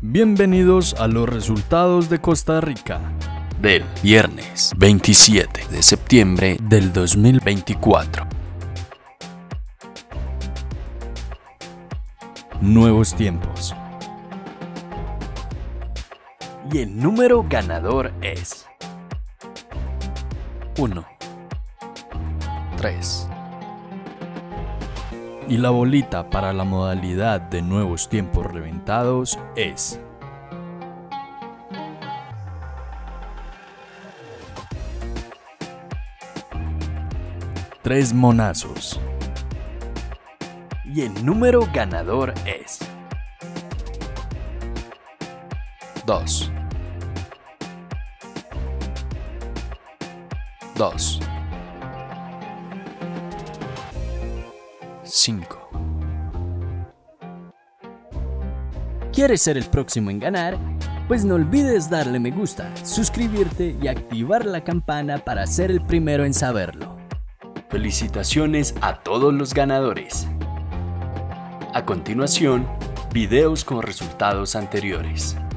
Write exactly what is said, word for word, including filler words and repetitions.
Bienvenidos a los resultados de Costa Rica del viernes veintisiete de septiembre del dos mil veinticuatro. Nuevos tiempos. Y el número ganador es uno, tres. Y la bolita para la modalidad de nuevos tiempos reventados es tres monazos. Y el número ganador es dos. dos. cinco. ¿Quieres ser el próximo en ganar? Pues no olvides darle me gusta, suscribirte y activar la campana para ser el primero en saberlo. Felicitaciones a todos los ganadores. A continuación, videos con resultados anteriores.